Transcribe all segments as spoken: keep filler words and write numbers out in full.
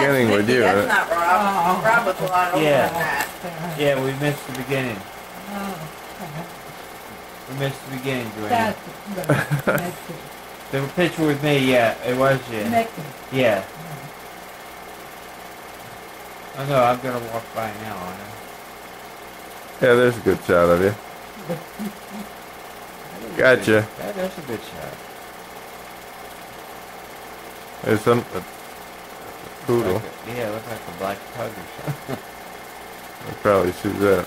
beginning with you. That's not Rob. Oh. Rob was a lot older Yeah. than that. Yeah, we missed the beginning. Oh, We missed the beginning, Dwayne. that's right. Mickey. The picture with me, yeah, it was you. Mickey. Yeah. Oh no, I'm gonna walk by now, aren't I? Yeah, there's a good shot of you. That is a Gotcha. good- That is a good shot. There's some a poodle. Like a, yeah, it looked like a black pug or something. I'll probably shoot that.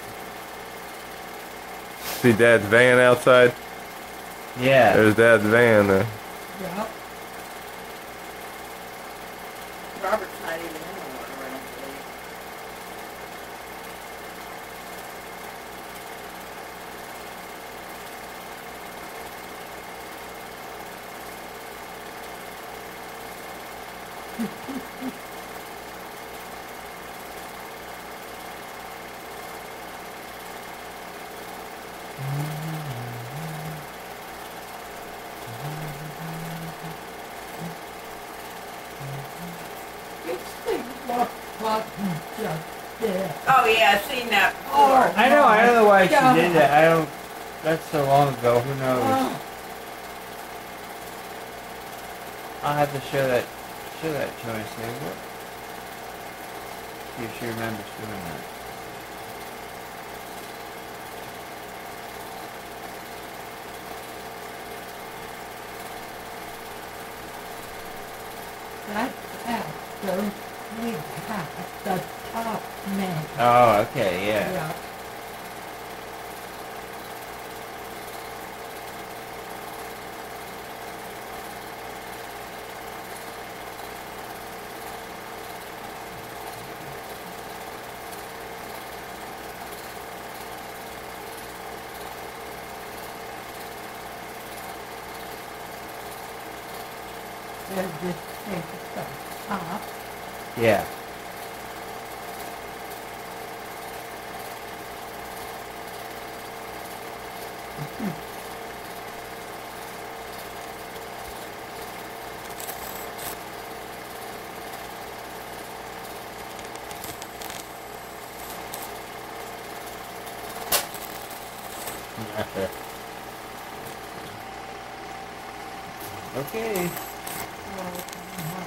See Dad's van outside? Yeah. There's Dad's van there. Yeah. Robert's not even in the water, I don't believe. It's the what button just there. Oh yeah, I've seen that before. Oh. I know, I don't know why she God. did that. I don't, that's so long ago, who knows? Oh, I'll have to show that, show that to her and say, what? See if she remembers doing that. that's after we have the top man. Oh, okay, yeah. Yeah. They'll just take the top. Yeah. Okay. Well,